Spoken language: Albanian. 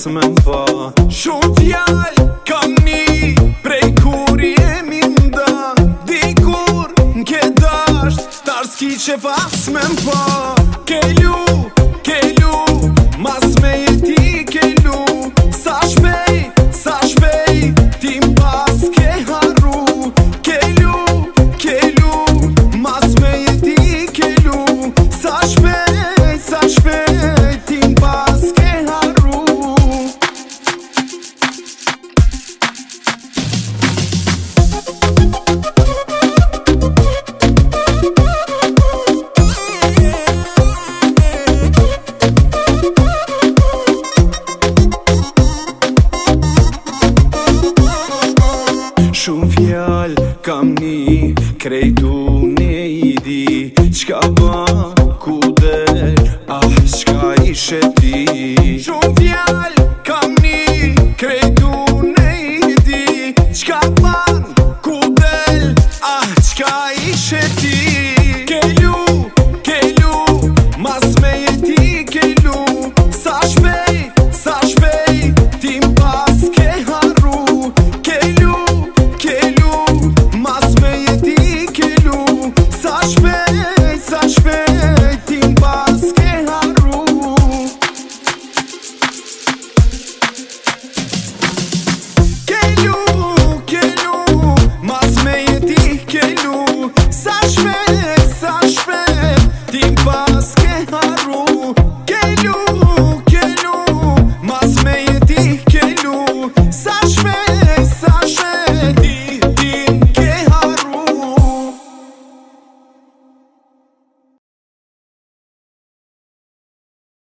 s'men pa. Shumë fjall kam ni prej kur jemi nda. Dikur n'ke dasht tar s'ki që fas m'en pa. Kelu, mas me jeti kelu. Sa shpej, ti m'pas ke harru. Kelu, mas me jeti kelu. Sa shpej, ti m'pas ke harru. Shumë fjall kam ni, krejtu ne i di. Qka ba, ku del, qka ishe ti. Shumë fjall kam ni, krejtu ne i di. Qka ba, ku del, qka ishe ti. Kelu, mas me jeti kelu. Sa shpej, ti m'pas ke harru. Kelu, mas me jeti kelu. Sa shpej, ti m'pas ke harru. Kelu, mas me jeti kelu. Sa shpej, ti m'pas ke harru. Kelu, mas me jeti kelu. Sa shpej, ti